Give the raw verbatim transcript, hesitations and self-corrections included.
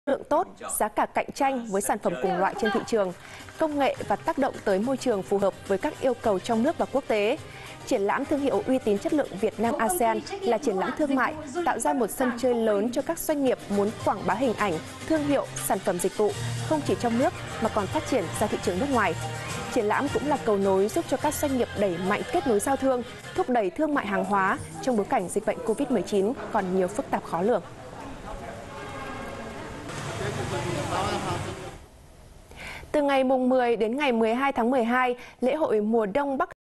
lượng tốt, giá cả cạnh tranh với sản phẩm cùng loại trên thị trường, công nghệ và tác động tới môi trường phù hợp với các yêu cầu trong nước và quốc tế. Triển lãm thương hiệu uy tín chất lượng Việt Nam a sê an là triển lãm thương mại, tạo ra một sân chơi lớn cho các doanh nghiệp muốn quảng bá hình ảnh, thương hiệu, sản phẩm dịch vụ, không chỉ trong nước mà còn phát triển ra thị trường nước ngoài. Triển lãm cũng là cầu nối giúp cho các doanh nghiệp đẩy mạnh kết nối giao thương, thúc đẩy thương mại hàng hóa trong bối cảnh dịch bệnh Covid mười chín còn nhiều phức tạp khó lường. Từ ngày mùng mười đến ngày mười hai tháng mười hai, lễ hội mùa đông Bắc